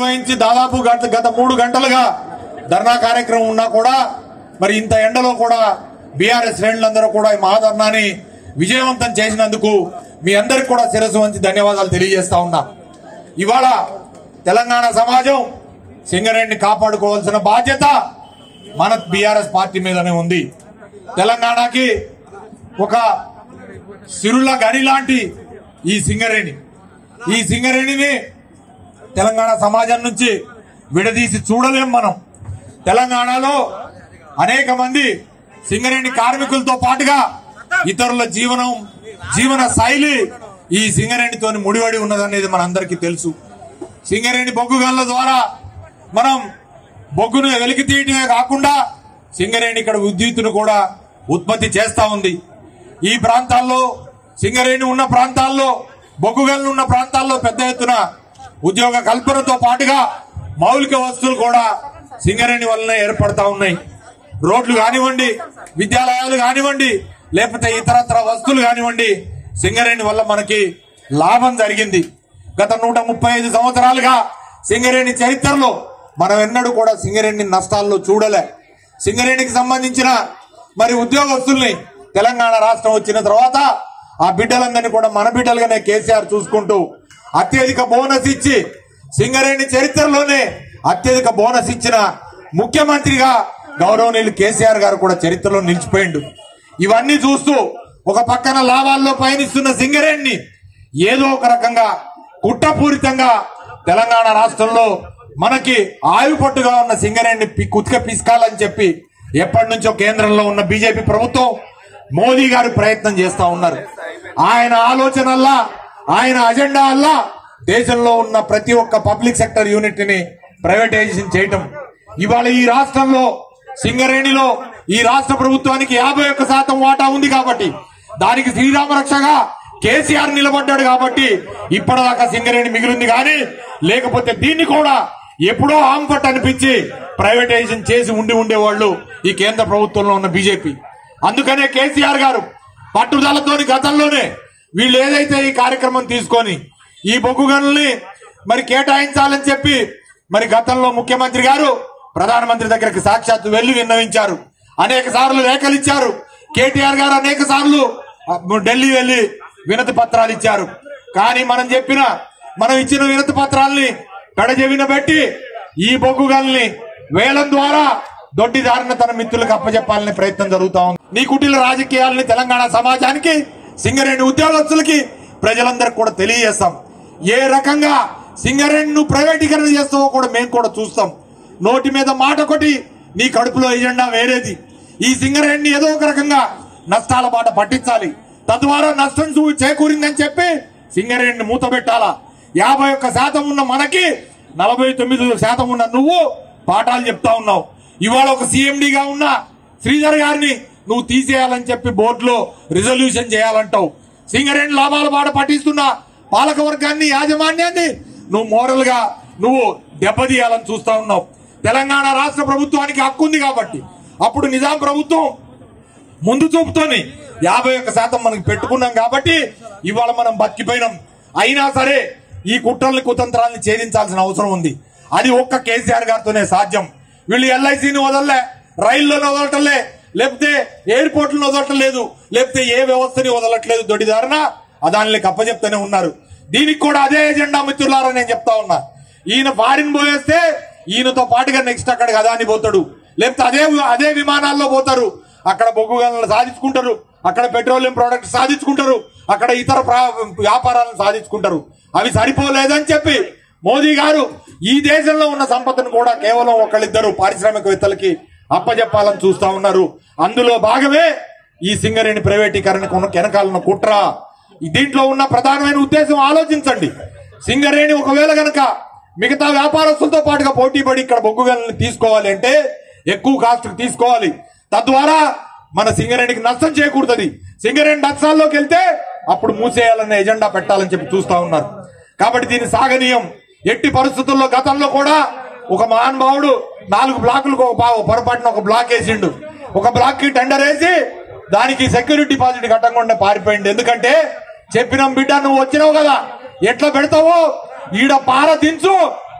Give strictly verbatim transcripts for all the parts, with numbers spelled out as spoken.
నిర్వహించి దాదాపు గత గత మూడు గంటలుగా ధర్నా కార్యక్రమం ఉన్నా కూడా మరి ఇంత ఎండలో కూడా బీఆర్ఎస్ శ్రేణులందరూ కూడా ఈ మహాధర్నాని విజయవంతం చేసినందుకు మీ అందరికి కూడా శిరస్సు వంచి ధన్యవాదాలు తెలియజేస్తా ఉన్నా. ఇవాళ తెలంగాణ సమాజం సింగరేణిని కాపాడుకోవాల్సిన బాధ్యత మన బీఆర్ఎస్ పార్టీ మీదనే ఉంది. తెలంగాణకి ఒక సిరుల గని లాంటి ఈ సింగరేణి ఈ సింగరేణిని తెలంగాణ సమాజం నుంచి విడదీసి చూడలేం మనం. తెలంగాణలో అనేక మంది సింగరేణి కార్మికులతో పాటుగా ఇతరుల జీవనం జీవన శైలి ఈ సింగరేణితో ముడిపడి ఉన్నదనేది మనందరికీ తెలుసు. సింగరేణి బొగ్గు గనుల ద్వారా మనం బొగ్గును వెలికి తీయటమే కాకుండా సింగరేణి ఇక్కడ విద్యుత్తును కూడా ఉత్పత్తి చేస్తా ఉంది. ఈ ప్రాంతాల్లో సింగరేణి ఉన్న ప్రాంతాల్లో బొగ్గు గనులు ఉన్న ప్రాంతాల్లో పెద్ద ఎత్తున ఉద్యోగ కల్పనతో పాటుగా మౌలిక వస్తువులు కూడా సింగరేణి వల్లనే ఏర్పడతా ఉన్నాయి. రోడ్లు కానివ్వండి, విద్యాలయాలు కానివ్వండి, లేకపోతే ఇతరత్ర వస్తువులు కానివ్వండి, సింగరేణి వల్ల మనకి లాభం జరిగింది. గత నూట ముప్పై ఐదు సంవత్సరాలుగా సింగరేణి చరిత్రలో మనం ఎన్నడూ కూడా సింగరేణి నష్టాల్లో చూడలే. సింగరేణికి సంబంధించిన మరి ఉద్యోగస్తుల్ని తెలంగాణ రాష్ట్రం వచ్చిన తర్వాత ఆ బిడ్డలందరినీ కూడా మన బిడ్డలుగానే కేసీఆర్ చూసుకుంటూ అత్యధిక బోనస్ ఇచ్చి సింగరేణి చరిత్రలోనే అత్యధిక బోనస్ ఇచ్చిన ముఖ్యమంత్రిగా గౌరవనీయులు కేసీఆర్ గారు కూడా చరిత్రలో నిలిచిపోయిండు. ఇవన్నీ చూస్తూ ఒక పక్కన లాభాల్లో పయనిస్తున్న సింగరేణిని ఏదో ఒక రకంగా కుట్రపూరితంగా తెలంగాణ రాష్ట్రంలో మనకి ఆయుపట్టుగా ఉన్న సింగరేణిని కుతిక పిసుకాలని చెప్పి ఎప్పటి నుంచో కేంద్రంలో ఉన్న బీజేపీ ప్రభుత్వం మోదీ గారు ప్రయత్నం చేస్తా ఉన్నారు. ఆయన ఆలోచనల్లా ఆయన అజెండా అల్లా దేశంలో ఉన్న ప్రతి ఒక్క పబ్లిక్ సెక్టర్ యూనిట్ ని ప్రైవేటైజేషన్ చేయటం. ఇవాళ ఈ రాష్ట్రంలో సింగరేణిలో ఈ రాష్ట్ర ప్రభుత్వానికి యాభై ఒక్క శాతం వాటా ఉంది కాబట్టి దానికి శ్రీరామ రక్షగా కేసీఆర్ నిలబడ్డాడు కాబట్టి ఇప్పటిదాకా సింగరేణి మిగిలింది. కానీ లేకపోతే దీన్ని కూడా ఎప్పుడో ఆంపట్ అనిపించి ప్రైవేటైజేషన్ చేసి ఉండి ఉండేవాళ్ళు ఈ కేంద్ర ప్రభుత్వంలో ఉన్న బీజేపీ. అందుకనే కేసీఆర్ గారు పట్టుదలతోని గతంలోనే వీళ్ళు ఏదైతే ఈ కార్యక్రమం తీసుకొని ఈ బొగ్గు గనుల్ని మరి కేటాయించాలని చెప్పి మరి గతంలో ముఖ్యమంత్రి గారు ప్రధానమంత్రి దగ్గరికి సాక్షాత్తు వెళ్లి విన్నవించారు. అనేక సార్లు లేఖలు ఇచ్చారు. కేటీఆర్ గారు అనేక సార్లు ఢిల్లీ వెళ్లి వినతి పత్రాలు ఇచ్చారు. కానీ మనం చెప్పిన మనం ఇచ్చిన వినతి పత్రాల్ని పెడజెవిన పెట్టి ఈ బొగ్గు గనుల్ని వేలం ద్వారా దొడ్డిదారిన తన మిత్రులకు అప్పచెప్పాలనే ప్రయత్నం జరుగుతా ఉంది. నీ కుటిల రాజకీయాలని తెలంగాణ సమాజానికి సింగరేణి ఉద్యోగస్తులకి ప్రజలందరికీ కూడా తెలియజేస్తాం. ఏ రకంగా సింగరేణి ప్రైవేటీకరణ చేస్తావో కూడా మేము కూడా చూస్తాం. నోటి మీద మాట కొట్టి నీ కడుపులో ఎజెండా వేరేది. ఈ సింగరేణిని ఏదో ఒక రకంగా నష్టాల బాట పట్టించాలి. తద్వారా నష్టం చేకూరిందని చెప్పి సింగరేణిని మూత పెట్టాలా. యాభై ఒక్క శాతం ఉన్న మనకి నలభై తొమ్మిది శాతం ఉన్న నువ్వు పాఠాలు చెప్తా ఉన్నావు. ఇవాళ ఒక సీఎండీగా ఉన్న శ్రీధర్ గారిని నువ్వు తీసేయాలని చెప్పి బోర్డులో రిజల్యూషన్ చేయాలంటావు. సింగరేణి లాభాల బాట పట్టిస్తున్న పాలక వర్గాన్ని యాజమాన్యాన్ని నువ్వు మోరల్ గా నువ్వు దెబ్బతీయాలని చూస్తా ఉన్నావు. తెలంగాణ రాష్ట్ర ప్రభుత్వానికి హక్కు ఉంది కాబట్టి అప్పుడు నిజాం ప్రభుత్వం ముందు చూపుతోని యాభై ఒక్క శాతం మనకి పెట్టుకున్నాం కాబట్టి ఇవాళ మనం బతికిపోయినాం. అయినా సరే ఈ కుట్రల్ని కుతంత్రాలను ఛేదించాల్సిన అవసరం ఉంది. అది ఒక్క కేసీఆర్ గారితోనే సాధ్యం. వీళ్ళు ఎల్ఐసిని వదలలే, రైల్లోనే వదలటలే, లేకపోతే ఎయిర్పోర్ట్లను వదలటం లేదు, లేకపోతే ఏ వ్యవస్థని వదలట్లేదు. దొడ్డిదారిన అదానికి అప్పచెప్తూనే ఉన్నారు. దీనికి కూడా అదే ఎజెండా మిత్రులారా నేను చెప్తా ఉన్నా. ఈయన ఫారిన్ పోయేస్తే ఈయనతో పాటుగా నెక్స్ట్ అక్కడికి అదాని పోతాడు, లేకపోతే అదే అదే విమానాల్లో పోతారు. అక్కడ బొగ్గు గనులను సాధించుకుంటారు, అక్కడ పెట్రోలియం ప్రొడక్ట్స్ సాధించుకుంటారు, అక్కడ ఇతర వ్యాపారాలను సాధించుకుంటారు. అవి సరిపోలేదని చెప్పి మోదీ గారు ఈ దేశంలో ఉన్న సంపదను కూడా కేవలం ఒకళ్ళిద్దరు పారిశ్రామికవేత్తలకి అప్పజెప్పాలని చూస్తా ఉన్నారు. అందులో భాగమే ఈ సింగరేణి ప్రైవేటీకరణకు వెనకాలన్న కుట్ర. దీంట్లో ఉన్న ప్రధానమైన ఉద్దేశం ఆలోచించండి. సింగరేణి ఒకవేళ గనక మిగతా వ్యాపారస్తులతో పాటుగా పోటీ పడి ఇక్కడ బొగ్గు గనులను తీసుకోవాలి అంటే ఎక్కువ కాస్ట్ తీసుకోవాలి. తద్వారా మన సింగరేణికి నష్టం చేకూరుతుంది. సింగరేణి నష్టాల్లోకి వెళ్తే అప్పుడు మూసేయాలనే ఎజెండా పెట్టాలని చెప్పి చూస్తా ఉన్నారు. కాబట్టి దీన్ని సాగనీయం. ఎట్టి పరిస్థితుల్లో గతంలో కూడా ఒక మహానుభావుడు నాలుగు బ్లాకులకు పొరపాటున ఒక బ్లాక్ వేసిండు. ఒక బ్లాక్ కి టెండర్ వేసి దానికి సెక్యూరిటీ డిపాజిట్ కట్టకుండా పారిపోయింది. ఎందుకంటే చెప్పినాం బిడ్డ నువ్వు వచ్చినావు కదా, ఎట్లా పెడతావో ఈడ పార దించు,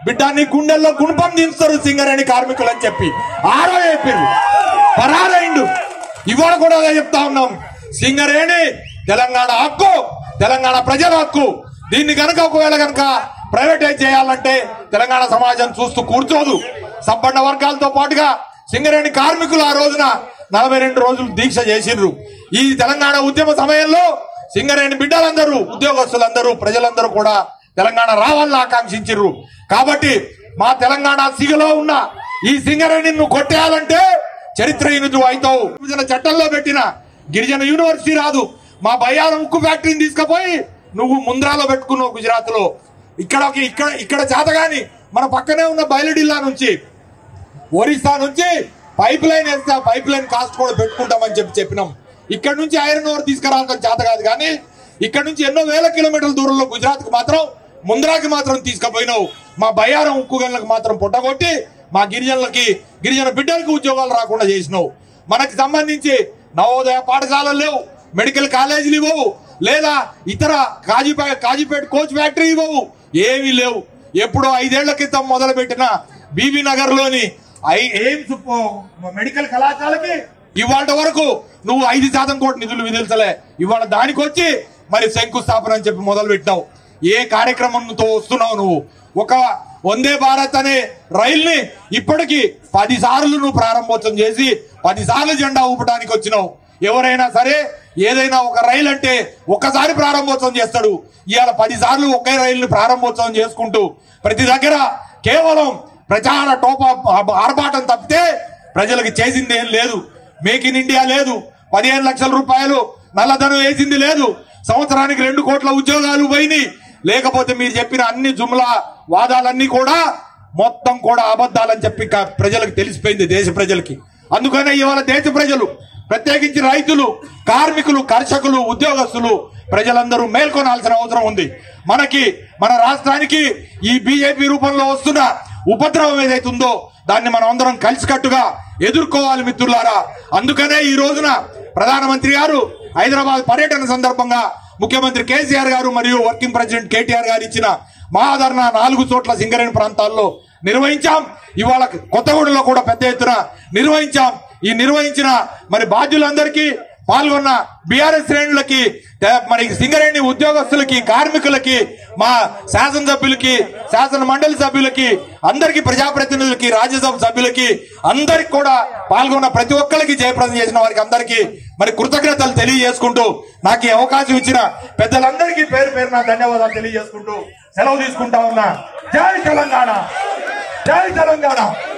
బిడ్డ నీ గుండెల్లో గుణపం దించుతారు సింగరేణి కార్మికులు అని చెప్పి ఆరో చెప్పారు, పరారైండు. ఇవాళ కూడా అదే చెప్తా ఉన్నాం, సింగరేణి తెలంగాణ హక్కు, తెలంగాణ ప్రజల హక్కు. దీన్ని కనుక ఒకవేళ కనుక ప్రైవేటైజ్ చేయాలంటే తెలంగాణ సమాజం చూస్తూ కూర్చోదు. సంపన్న వర్గాలతో పాటుగా సింగరేణి కార్మికులు ఆ రోజున నలభై రెండు రోజులు దీక్ష చేసిండ్రు. ఈ తెలంగాణ ఉద్యమ సమయంలో సింగరేణి బిడ్డలందరూ, ఉద్యోగస్తులందరూ, ప్రజలందరూ కూడా తెలంగాణ రావాలని ఆకాంక్షించారు. కాబట్టి మా తెలంగాణ సిగలో ఉన్న ఈ సింగరేణి నువ్వు కొట్టేయాలంటే చరిత్రహీనుడు అవుతావు. విభజన చట్టంలో పెట్టిన గిరిజన యూనివర్సిటీ రాదు. మా బయ్యారం ఉక్కు ఫ్యాక్టరీని తీసుకుపోయి నువ్వు ముంద్రాలో పెట్టుకున్నావు గుజరాత్ లో. ఇక్కడ ఇక్కడ ఇక్కడ చేతగాని మన పక్కనే ఉన్న బయలుడిల్లా నుంచి, ఒరిస్సా నుంచి పైప్ లైన్ వేస్తే పైప్ లైన్ కాస్ట్ కూడా పెట్టుకుంటామని చెప్పి చెప్పినాం. ఇక్కడ నుంచి ఐరన్ ఓర్ తీసుకురావడం చేత కాదు, కానీ ఇక్కడ నుంచి ఎన్నో వేల కిలోమీటర్ల దూరంలో గుజరాత్ కు మాత్రం ముంద్రాకి మాత్రం తీసుకుపోయినావు. మా బయ్యారం ఉక్కు గనులకు మాత్రం పొట్టగొట్టి మా గిరిజనులకి, గిరిజన బిడ్డలకి ఉద్యోగాలు రాకుండా చేసినావు. మనకి సంబంధించి నవోదయ పాఠశాలలు లేవు, మెడికల్ కాలేజీలు ఇవ్వవు, లేదా ఇతర కాజీపేట కాజీపేట కోచ్ ఫ్యాక్టరీ ఇవ్వవు, ఏమీ లేవు. ఎప్పుడో ఐదేళ్ల క్రితం మొదలు పెట్టిన బీబీ నగర్ లోని ఎయిమ్స్ మెడికల్ కళాశాలకి ఇవాళ వరకు నువ్వు ఐదు శాతం కోటి నిధులు విధించలే. ఇవాళ దానికి వచ్చి మరి శంకుస్థాపన అని చెప్పి మొదలు పెట్టినావు. ఏ కార్యక్రమంతో వస్తున్నావు నువ్వు? ఒక వందే భారత్ అనే రైల్ని ఇప్పటికి పది సార్లు నువ్వు ప్రారంభోత్సవం చేసి పది సార్లు జెండా ఊపడానికి వచ్చినావు. ఎవరైనా సరే ఏదైనా ఒక రైలు అంటే ఒక్కసారి ప్రారంభోత్సవం చేస్తాడు. ఇవాళ పది సార్లు ఒకే రైలుని ప్రారంభోత్సవం చేసుకుంటూ ప్రతి దగ్గర కేవలం ప్రచార టోపా ఆర్భాటం తప్పితే ప్రజలకు చేసింది ఏం లేదు. మేక్ ఇన్ ఇండియా లేదు, పదిహేను లక్షల రూపాయలు నల్లధనం వేసింది లేదు, సంవత్సరానికి రెండు కోట్ల ఉద్యోగాలు పోయినాయి. లేకపోతే మీరు చెప్పిన అన్ని జుమ్లా వాదాలన్నీ కూడా మొత్తం కూడా అబద్ధాలని చెప్పి ప్రజలకు తెలిసిపోయింది, దేశ ప్రజలకి. అందుకనే ఇవాళ దేశ ప్రజలు, ప్రత్యేకించి రైతులు, కార్మికులు, కర్షకులు, ఉద్యోగస్తులు ప్రజలందరూ మేల్కొనాల్సిన అవసరం ఉంది. మనకి మన రాష్ట్రానికి ఈ బీజేపీ రూపంలో వస్తున్న ఉపద్రవం ఏదైతుందో దాన్ని మనం అందరం కలిసికట్టుగా ఎదుర్కోవాలి మిత్రులారా. అందుకనే ఈ రోజున ప్రధానమంత్రి గారు హైదరాబాద్ పర్యటన సందర్భంగా ముఖ్యమంత్రి కేసీఆర్ గారు మరియు వర్కింగ్ ప్రెసిడెంట్ కేటీఆర్ గారు ఇచ్చిన మహాధరణ నాలుగు చోట్ల సింగరేణి ప్రాంతాల్లో నిర్వహించాం. ఇవాళ కొత్తగూడలో కూడా పెద్ద ఎత్తున నిర్వహించాం. ఈ నిర్వహించిన మరి బాధ్యులందరికీ, పాల్గొన్న బీఆర్ఎస్ శ్రేణులకి, మరి సింగరేణి ఉద్యోగస్తులకి, కార్మికులకి, మా శాసనసభ్యులకి, శాసన మండలి సభ్యులకి, అందరికీ, ప్రజాప్రతినిధులకి, రాజ్యసభ సభ్యులకి, అందరికి కూడా పాల్గొన్న ప్రతి ఒక్కరికి, జయప్రదం చేసిన వారికి అందరికీ మరి కృతజ్ఞతలు తెలియజేసుకుంటూ నాకు ఈ అవకాశం ఇచ్చిన పెద్దలందరికీ పేరు పేరున ధన్యవాదాలు తెలియజేసుకుంటూ సెలవు తీసుకుంటా ఉన్నా. జై తెలంగాణ, జై తెలంగాణ.